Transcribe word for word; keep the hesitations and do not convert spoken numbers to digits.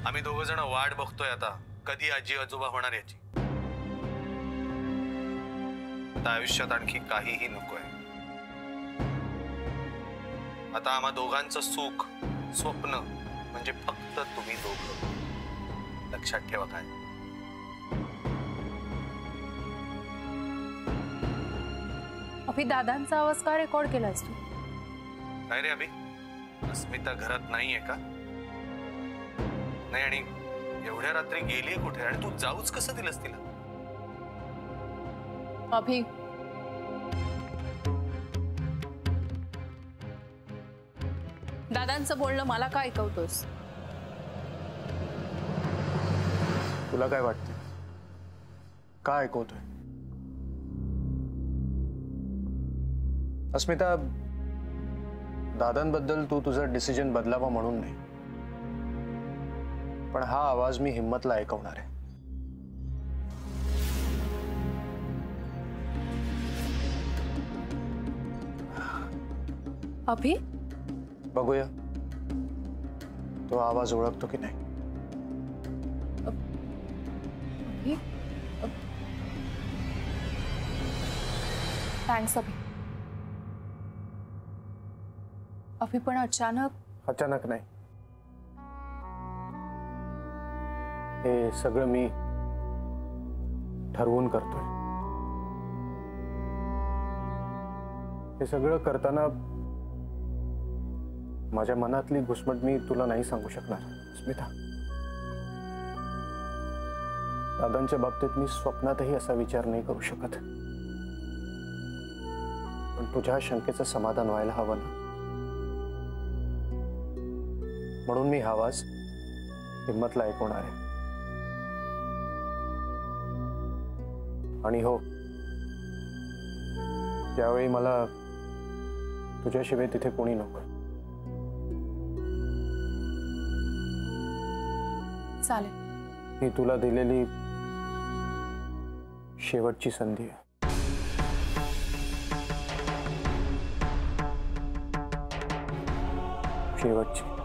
आम्ही दोघ जण वाट बघतोय आता कधी आजी आजोबा होणार याची। आता आयुष्यात आणखी काहीही नकोय। आता आम्हा दोघांचं सुख स्वप्न म्हणजे फक्त तुम्ही दोघं। लक्षात ठेवा काय। अभि दादांचा आवाज का रेकॉर्ड केलास तू? काय रे अभि, अस्मिता घरात नाहीये का? नाही, आणि एवढ्या रात्री गेलीये कुठे? आणि तू जाऊच कसं दिलंस तिला? अभि, दादांचं बोलणं मला का ऐकवतोस? तुला काय वाटतं? का ऐकवतोय? अस्मिता, दादांबद्दल तू तुझा डिसिजन बदलावा म्हणून नाही, पण हा आवाज मी हिम्मतला ऐकवणार आहे। अभि, बघूया तो आवाज ओळखतो की नाही। अभि, थँक्स अभि। अभि, पण अचानक अचानक नाही, हे सगळं मी ठरवून करतोय। हे सगळं करताना माझ्या मनातली घुसमट मी तुला नाही सांगू शकणार स्मिता। दादांच्या बाबतीत मी स्वप्नातही असा विचार नाही करू शकत, पण तुझ्या शंकेचं समाधान व्हायला हवं ना, म्हणून मी हा आवाज हिम्मतला ऐकवणार आहे। आणि हो, त्यावेळी मला तुझ्याशिवाय तिथे कोणी नको। चालेल, ही तुला दिलेली शेवटची संधी आहे। शेवटची।